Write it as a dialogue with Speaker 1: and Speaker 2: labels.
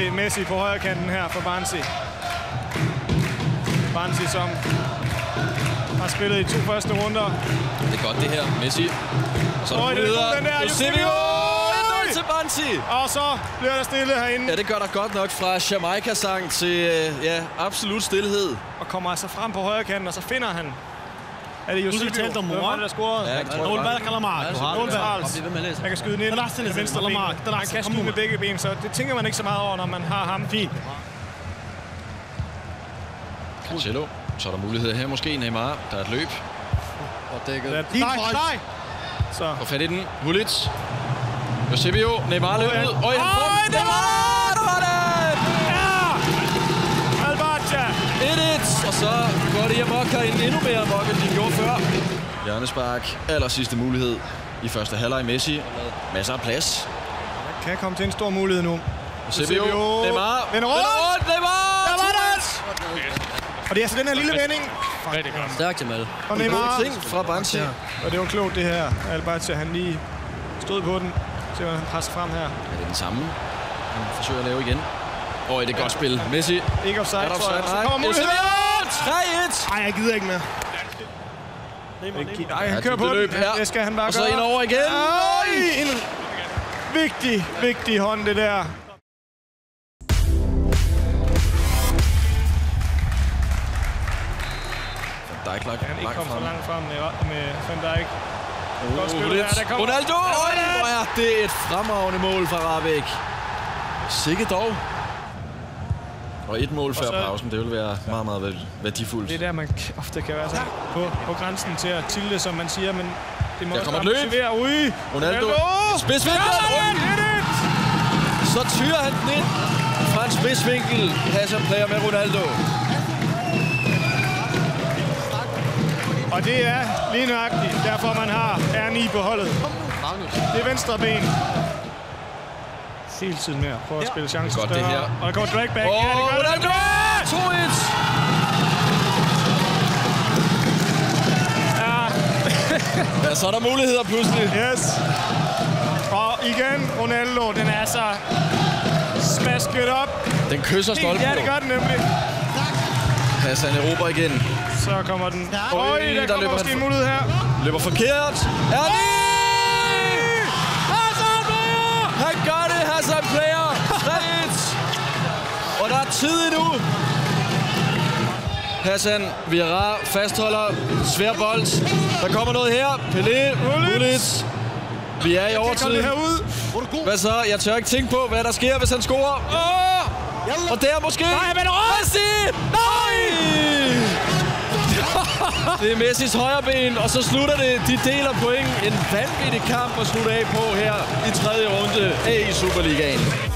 Speaker 1: Aldrig Messi på højre kanten her for Barnsi. Barnsi, som har spillet i 2 første runder.
Speaker 2: Det er godt det her, Messi. Og så er der muligheder. Eusebio! 1-0 til Barnsi!
Speaker 1: Og så bliver der stille herinde.
Speaker 2: Ja, det gør der godt nok fra Jamaica-sang til absolut stillhed.
Speaker 1: Og kommer altså frem på højre kanten, og så finder han. Er det Eusebio?
Speaker 3: Hvem var det, der scorede?
Speaker 2: Ja, jeg tror
Speaker 3: Nol Valk eller Mark?
Speaker 1: Jeg kan skyde den ind.
Speaker 3: Det venstre eller Mark?
Speaker 1: Han kan skyde med begge ben, så det tænker man ikke så meget over, når man har ham. Fint.
Speaker 2: Cancelo. Så er der muligheder her måske. Neymar. Der er et løb. Og dækket.
Speaker 1: Nej. Så.
Speaker 2: Får fat i den. Hulic. Eusebio. Neymar løb ud. Øj, han får den. Neymar! Der var det!
Speaker 1: Ja! Albacha!
Speaker 2: 1-1. Og så går det amok herinde endnu mere amok, end de gjorde før. Hjørnespark. Aller sidste mulighed i første halvleg. Messi. Masser af plads.
Speaker 1: Kan komme til en stor mulighed nu.
Speaker 2: Eusebio. Neymar.
Speaker 1: Vender rundt!
Speaker 2: Neymar!
Speaker 1: Der var det! Og det er altså den her lille vending.
Speaker 3: Stærkt, Jamal.
Speaker 1: Og Neymar.
Speaker 2: Ting fra Barnsi.
Speaker 1: Og det var klogt det her. Albacha, han lige stod på den. Så han presser frem her.
Speaker 2: Ja, det er den samme. Han forsøger at lave igen. Og det er godt spil. Messi.
Speaker 1: Ikke offside, tror jeg. Så
Speaker 2: Nej.
Speaker 1: kommer muligheden.
Speaker 2: 3-1.
Speaker 1: Nej, jeg gider ikke mere. Nej, han kører på den. Det skal han bare
Speaker 2: og
Speaker 1: gøre.
Speaker 2: Og så ind over igen.
Speaker 1: En vigtig hånd, det der.
Speaker 2: Van Dijk
Speaker 1: Han ikke kom så langt frem med Van Dijk.
Speaker 2: Ronaldo! Hvor er det et fremragende mål fra Rahbek. Sikke dog. Og et mål før pausen, det vil være meget, meget værdifuldt.
Speaker 1: Det er der, man ofte kan være så på grænsen til at tilde, som man siger, men det må
Speaker 2: der kommer et løb.
Speaker 1: Ui!
Speaker 2: Ronaldo! Spidsvinkel! Så tyrer han den ind fra en spidsvinkel. Hassan player med Ronaldo.
Speaker 1: Og det er lige nøjagtigt, derfor man har R9 på holdet. Det er venstre ben. Hele tiden mere. Prøv at spille chancen
Speaker 2: godt det her.
Speaker 1: Og der går dragback. Ja, det gør
Speaker 2: Ronaldo! 2-1! Ja, så er der muligheder pludselig.
Speaker 1: Yes. Og igen Ronaldo. Den er så smasket op.
Speaker 2: Den kysser stolpen.
Speaker 1: Ja, det gør den nemlig.
Speaker 2: Hassan Europa igen.
Speaker 1: Så kommer den. Der kommer måske en mulighed her.
Speaker 2: Løber forkert. Han gør det, Hassan player. 3-1. Og der er tid endnu. Hassan Vieira fastholder svær bold. Der kommer noget her. Pelé, Hulic. Vi er i overtid. Hvad så? Jeg tør ikke tænke på, hvad der sker, hvis han scorer. Og der måske.
Speaker 1: Nej, men
Speaker 2: Messi! Nej! Det er Messis højre ben, og så slutter det. De deler point. En vanvittig kamp at slutte af på her i 3. runde af i Superligaen.